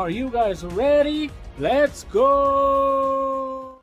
Are you guys ready? Let's go!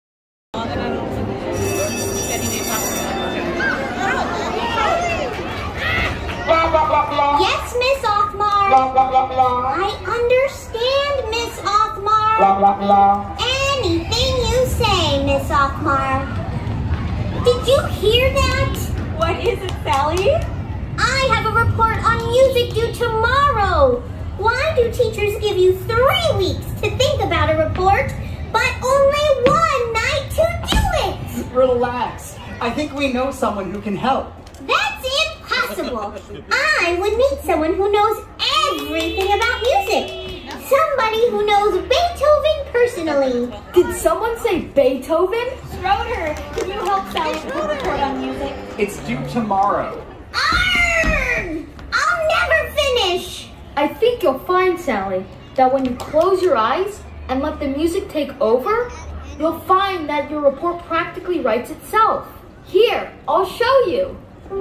Yes, Miss Othmar. I understand, Miss Othmar. Anything you say, Miss Othmar. Did you hear that? What is it, Sally? I have a report on music due tomorrow. Why do teachers give you 3 weeks to think about a report, but only 1 night to do it? Relax. I think we know someone who can help. That's impossible. I would need someone who knows everything about music. Somebody who knows Beethoven personally. Did someone say Beethoven? Schroeder, can you help Sally with a report on music? It's due tomorrow. Arrgh! I'll never finish. I think you'll find, Sally, that when you close your eyes and let the music take over, you'll find that your report practically writes itself. Here, I'll show you.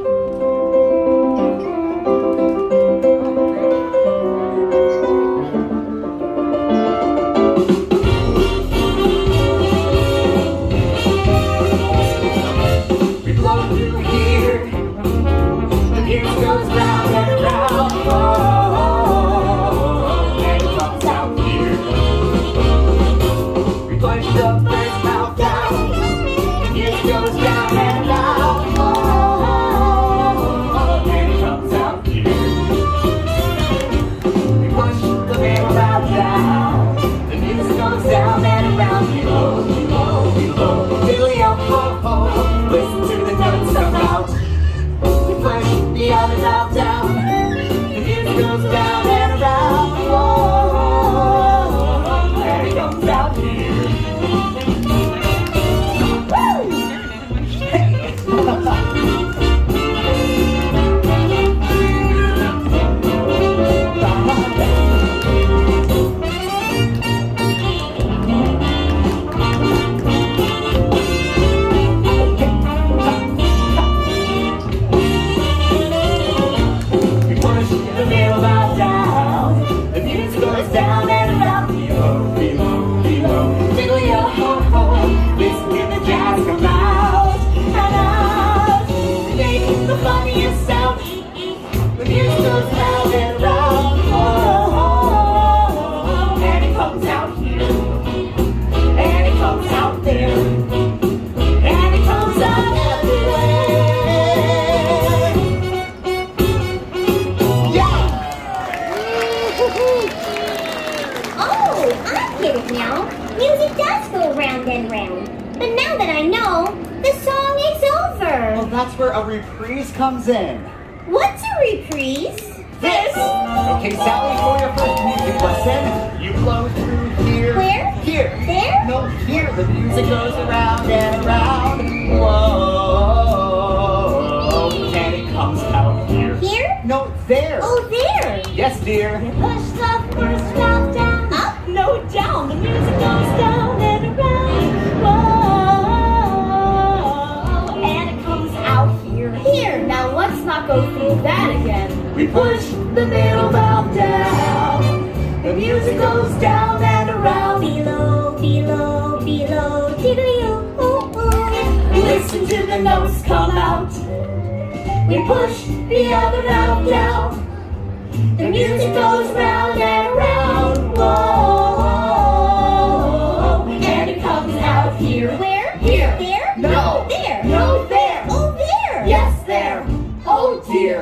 We blow through here, the music goes round and around, and it comes out here. We push the first mouth down, the music goes down and around, and it comes out here. We push the middle mouth down, the music goes down and around, below, below, below, diddly-o, ho, ho. Listen to the notes come out. We push the other mouth down. The music goes down and around. Whoa, and it comes out here. That's where a reprise comes in. What's a reprise? This! Okay, Sally, for your first music lesson, you blow through here. Where? Here. There? No, here. The music goes around and around. Whoa. And it comes out here. Here? No, there. Oh, there. Yes, dear. Push the first mouth down. Up? No, down. The music goes down and around. Whoa, and it comes out here. Here. Now let's not go through that again. We push the middle mouth down. The music goes down and around. Below, below, below, diddly-o-o-o. Listen to the notes come out. We push the other mouth down. The music goes round and round. Whoa, and it comes out here. Where? Here. There? No. There. No, there. Oh, there. Yes, there. Oh, dear.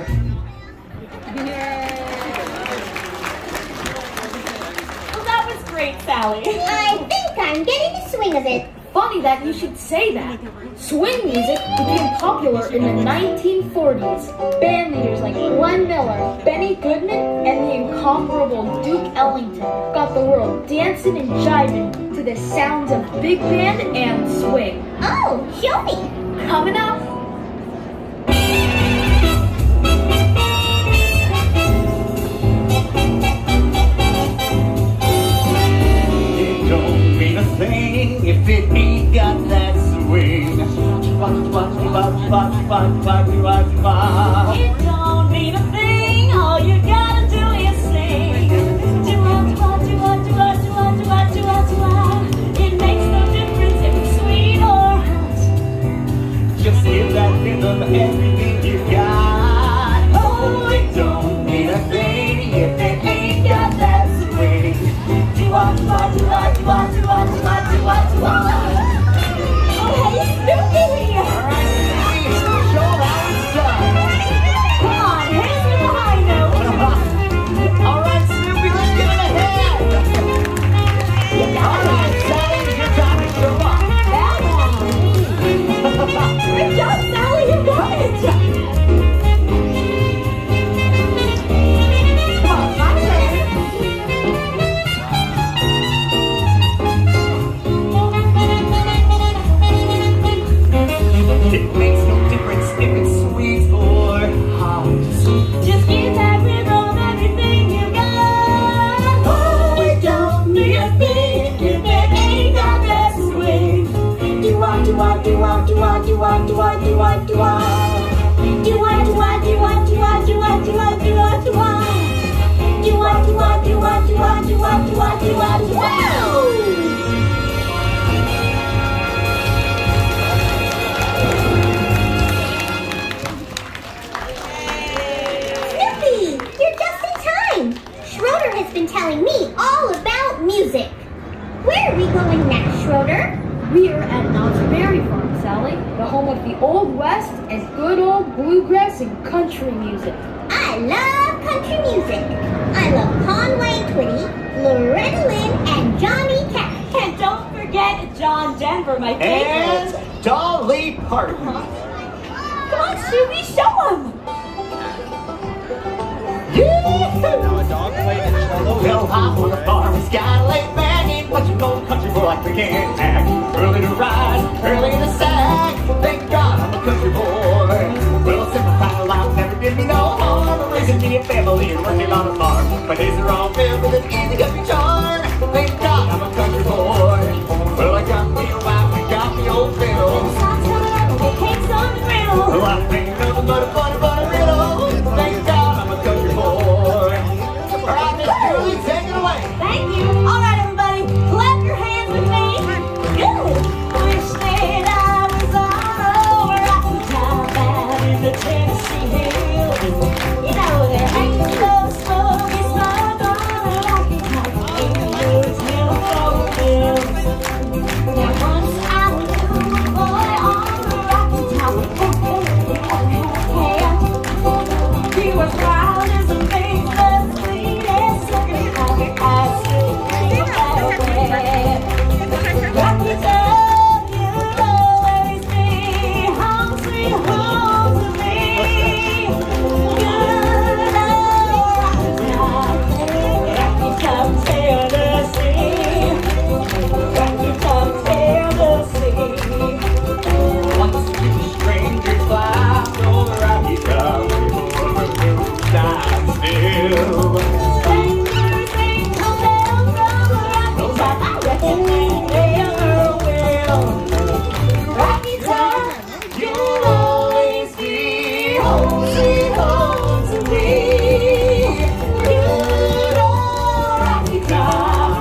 Well, that was great, Sally. I think I'm getting the swing of it. Funny that you should say that. Swing music became popular in the 1940s. Band leaders like Glenn Miller, Benny Goodman, and the incomparable Duke Ellington got the world dancing and jiving to the sounds of big band and swing. Oh, show me. Coming up. It don't mean a thing if it ain't got that swing. It don't mean a thing. All you gotta do is sing. Do what You're just in time! Schroeder has been telling me all about music. Where are we going next, Schroeder? We're at Knott's Berry Farm, Sally, the home of the Old West and good old bluegrass and country music. I love country music. I love Conway Twitty, Loretta Lynn, and Johnny Cash. And don't forget John Denver, my favorite. And Dolly Parton. Come on, Snoopy, show him. Well, hop on the farm, it's gotta lay back. Ain't what you call country boy like we can't act. Early to rise, early to sag. Thank God I'm a country boy. Well, simplify life never did me no harm. Raising me a family and working on a farm. My days are all filled with an easy country charm. Thank God I'm a country boy. Well, I got me a wife, I got me old fiddle. Cakes on the griddle. Well, I ain't nothing but a funny riddle. Thank God I'm a country boy. All right, Miss Julie, take it away. Thank you. All right, everybody, clap your hands with me. Good. Wish that I was on over Rocky Top out in the Tennessee hills. You know, there ain't no smoky smoke on the Rocky Top in those Minnesota hills. Now, once I knew a boy on the Rocky Top. He was wild as a thing, the sweetest looking comic I see. Rocky Top, you'll always be home, sweet home to me. Good old Rocky Top, Tennessee. Rocky Top, Tennessee. Once two strangers fly over the Rocky Top, stand still. Strangers ain't come down from the Rocky Top. I reckon they never will. Rocky Top, you'll always be home, sweet home to me. Good old Rocky Top,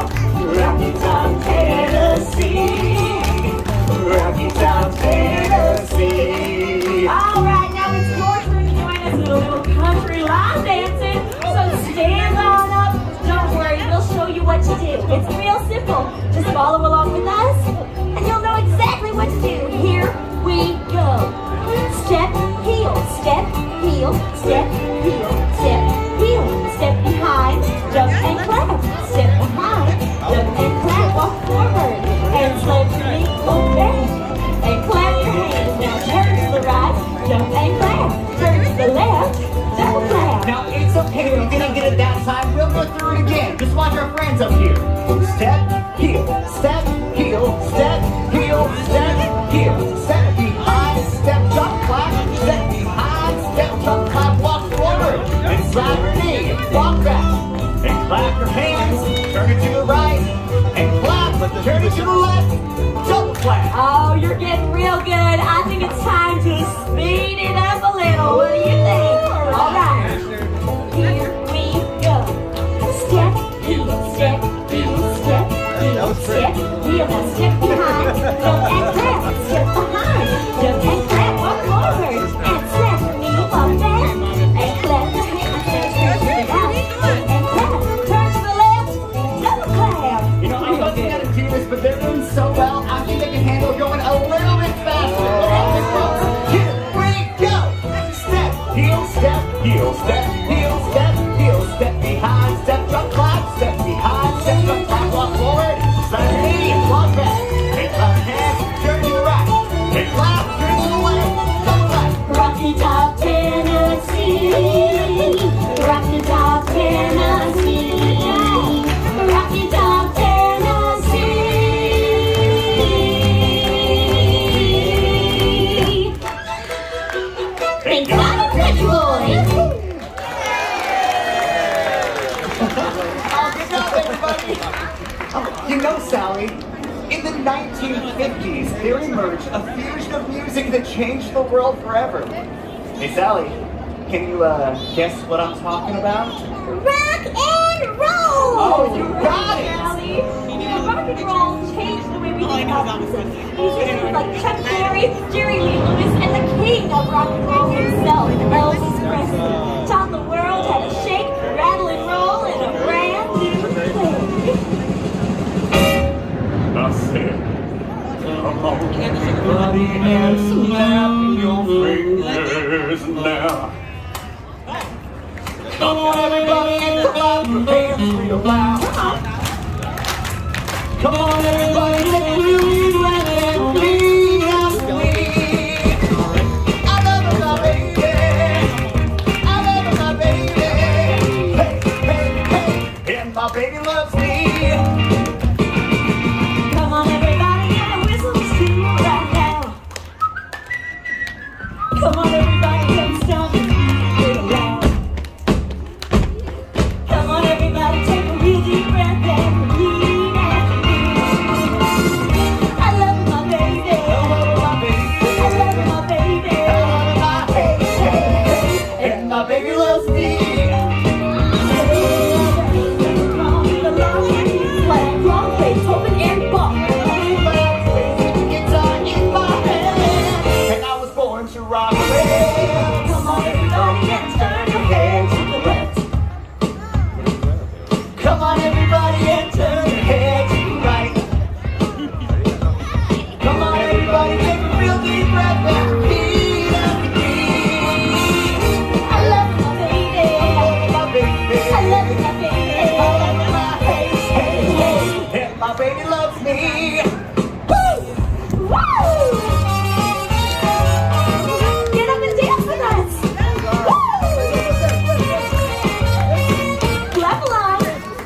Tennessee. Rocky Top, Tennessee. All right, now it's your turn to join us in a little country line dancing. So stand on up. Don't worry, we'll show you what to do. It's real simple. Just follow along with us, and you'll know exactly what to do. Here we go. Step, heel, step, heel, step, heel, step, heel, step behind, jump and clap. Step behind, jump and clap. Walk forward, and slip your knee, go back, and clap your hands. Now turn to the right, jump and clap. Turn to the left, double clap. Now it's okay if you didn't get it that time. We'll go through it again. Just watch our friends up here. Step, heel, step, heel, step, heel, step, heel. Step behind, step, jump, clap. Step behind, step, jump, clap. Walk forward and slap your knee. Walk back and clap your hands. Turn it to the right and clap. Turn it to the left. Double clap. Oh, you're getting real good. I think it's time to speed it up a little. What do you think? All right. Here we go. Step, heel, step, heel, step, heel, step, heel. Now step behind, jump and clap. Step behind, jump and clap. Walk forward and slap your knee. Walk back and clap your hands. Turn to the right and clap. Turn to the left, double clap. You know, I wasn't gonna do this, but they're doing so well. I think they can handle going a little bit faster. Here we go. Step, heel, step, heel, step, heel, step, heel, step behind, step, jump, clap, step behind, step, jump, clap, walk forward, slap your knee, and walk back, and clap your hands, turn to the right, and clap, turn to the left, double clap. Rocky Top, Tennessee. Rocky Top, Tennessee. Rocky Top, Tennessee. Thank God I'm a country boy. Oh, good job, everybody. You know, Sally, in the 1950s, there emerged a fusion of music that changed the world forever. Hey, Sally, can you guess what I'm talking about? Rock and roll! Oh, you got it! Rock and roll changed the way we think about music. Musicians like Chuck Berry, Jerry Lee Lewis, and the king of rock and roll himself, Elvis Presley, taught the world how to shake, rattle, and roll in a brand new way. That's it. Come on, everybody, and snap your fingers now. Come on, everybody, and clap your hands real loud. Come on, everybody, take a really glad and clean house with me. I love my baby. I love my baby. Hey, hey, hey, and my baby loves me. Come on, everybody, and the whistles too right now. Come on, everybody, and stomp your feet real loud. Come on, everybody, take a real deep breath and repeat after me. I love my baby. I love my baby. I love my baby. I love my baby. And my baby loves me. Like rock, bass, open and bump. Guitar in my hand, and I was born to rock. Come on, everybody, and turn your head to the left. Come on, everybody, and turn your head to the right. Come on, everybody, take a real deep breath and repeat after me. I love my baby. I love my baby. I love my baby. I love my baby. And my baby loves me. Woo! Woo! Get up and dance with us. Woo! Clap along.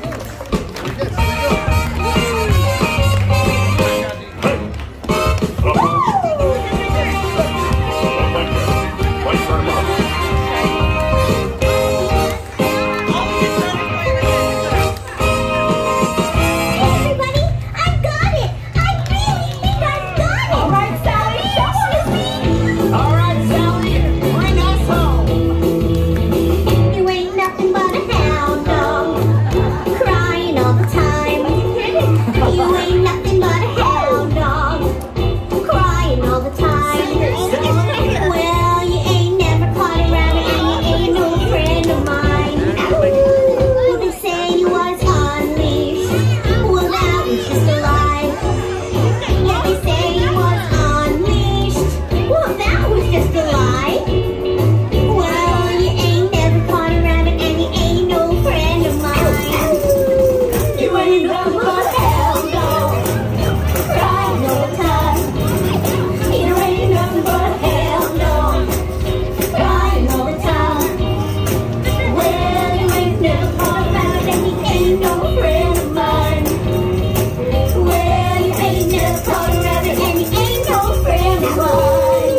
Everybody, I got it! I really think I've got it! All right, Sally, show us. All right, Sally, bring us home. You ain't nothing but a hound dog, crying all the time. You ain't nothing but a hound dog, crying all the time. Well, you ain't never caught a rabbit and you ain't no friend of mine. Well, they say you was unleashed. Well, that was just a lie. Yeah, they say you was unleashed. Well, that was just a lie. Well, you ain't never caught a rabbit and you ain't no friend of mine. You ain't nothing but a hound dog, crying all the time. You ain't nothing but a hound dog, crying all the time. Well, you ain't never caught a rabbit and you ain't no friend of mine. Well, you ain't never caught a rabbit and you ain't no friend of mine.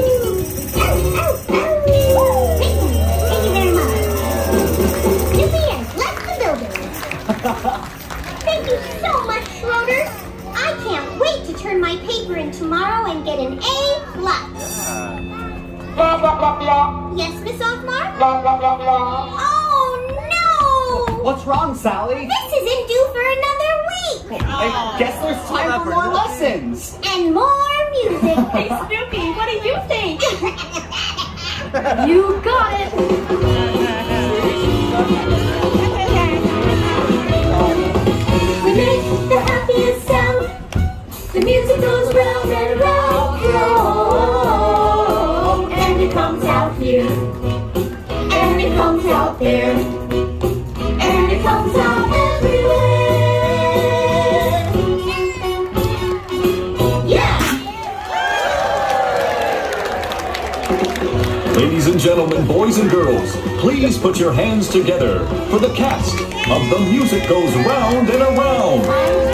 Thank you very much. Snoopy has left the building. Thank you so much, Schroeder. I can't wait to turn my paper in tomorrow and get an A+. Blah, blah, blah, blah. Yes, Miss Othmar? Blah, blah, blah, blah. Oh, no! What's wrong, Sally? This isn't due for another week. I guess there's time for more lessons. And more music. Hey, Snoopy, what do you think? You got it! We make the happiest sound. The music goes round and round. And it comes out here. And it comes out there. And it comes out everywhere. Yeah! Ladies and gentlemen, boys and girls, please put your hands together for the cast of The Music Goes Round and Around.